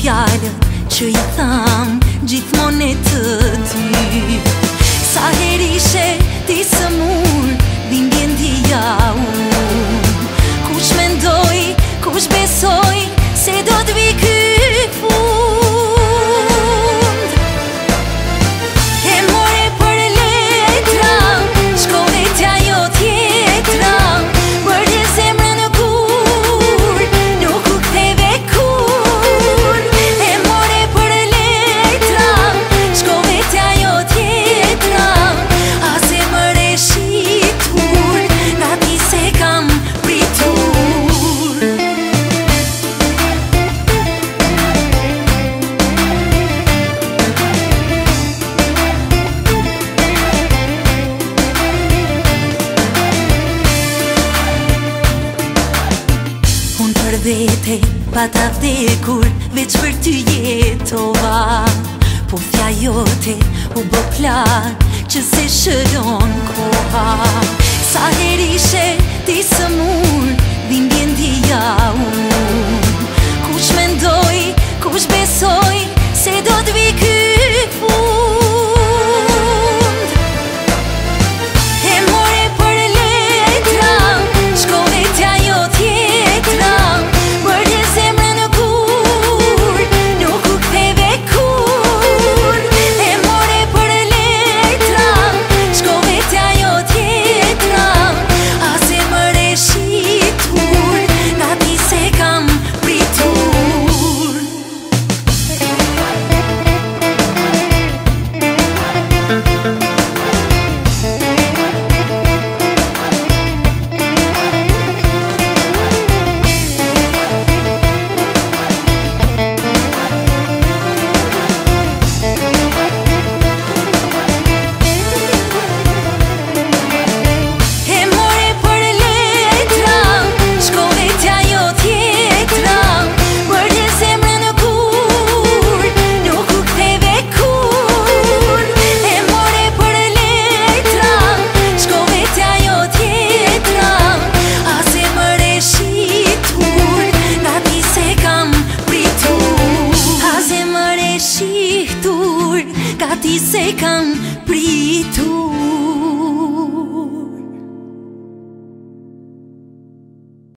fjallët që i tham gjithmonë e të ty. Sa her ishe ti së mur, dhimbjen dhja unë. Kush mendoj, kush besoj, se do t'vi ky fund. E more për letra, shkove t'ajo tjetra, bërë zemrën në kur, nuk u ktheve kur. E more për letra, shkove t'ajo tjetra, a zemër e shitur, nga ti se kam pritur. Për vete, pa ta vdekur, veç për ty jetova. Po thja jote u bë plak, që se shëron koha. Sa her ishe ti së mur, dhimbjen dhja unë. Kush mendoj, kush besoj, se do t'vi ky fund. E more për letra, shkove t'ajo tjetra, bërë zemrën në kur, nuk u ktheve kur. E more për letra, shkove t'ajo tjetra, a zemër e shitur, nga ti se kam pritur. Shihtur, ka ti se kam pritur.